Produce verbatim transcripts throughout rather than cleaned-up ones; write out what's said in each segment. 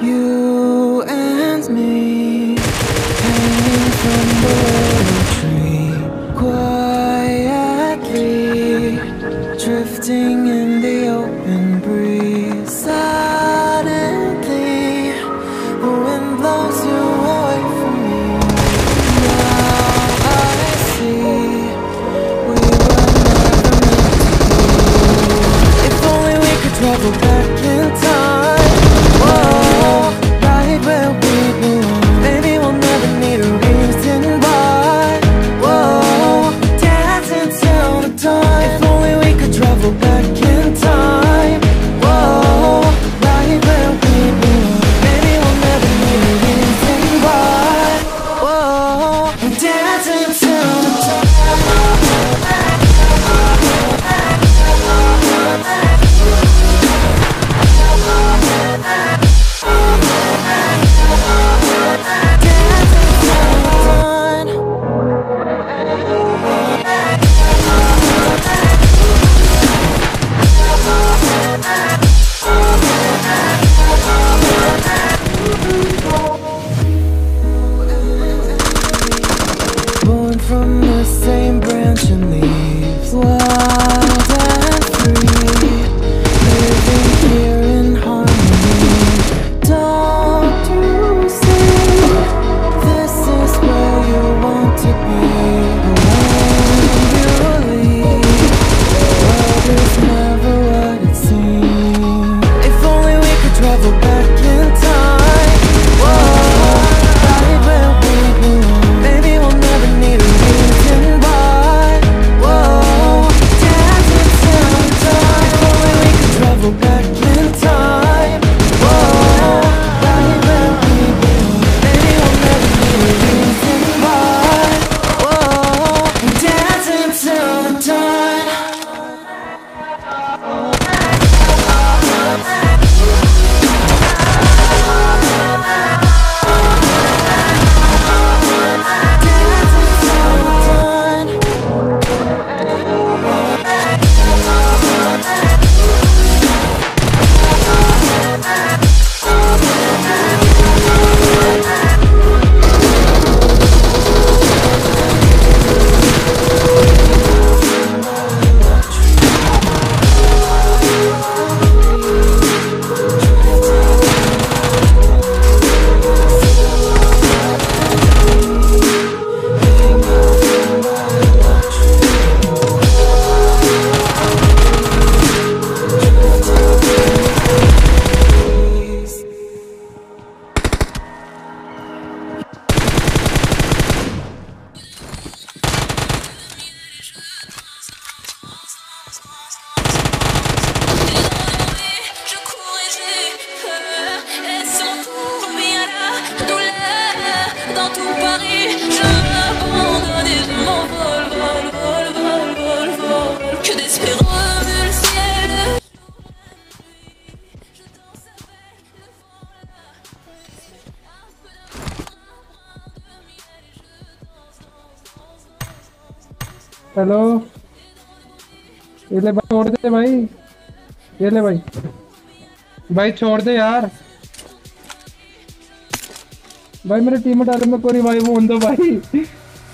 You and me, hanging from the willow tree, quietly drifting in the open breeze. Suddenly, the wind blows you away from me. Now I see we were never meant to be. If only we could travel back in time. Whoa, right where we belong. Maybe we'll never need a reason why. Whoa, dancing till the dawn. If only we could travel back in time. Whoa, right where we belong. Maybe we'll never need a reason why. Whoa, dancing till the dawn. Born from the same branch and leaves, wild and free, living here in harmony. Don't you see, this is where you want to be. The one you leave, world is never what it seems. If only we could travel back in time. Whoa, right where we belong. Maybe we'll never need a reason why. Whoa, dancing till the dawn. If only we could travel back in time. Whoa, right where we belong. Maybe we'll never need a reason why. Whoa, dancing till the dawn. Hello, ये ले भाई, छोड़ दे भाई, ये ले भाई, भाई छोड़ दे यार, भाई मेरे टीम डाले में कोई रिवाइव होने दो भाई,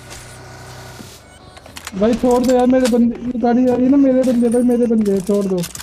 भाई छोड़ दो यार, मेरे बंदे गाड़ी आ रही है ना, मेरे बंदे भाई, मेरे बंदे छोड़ दो।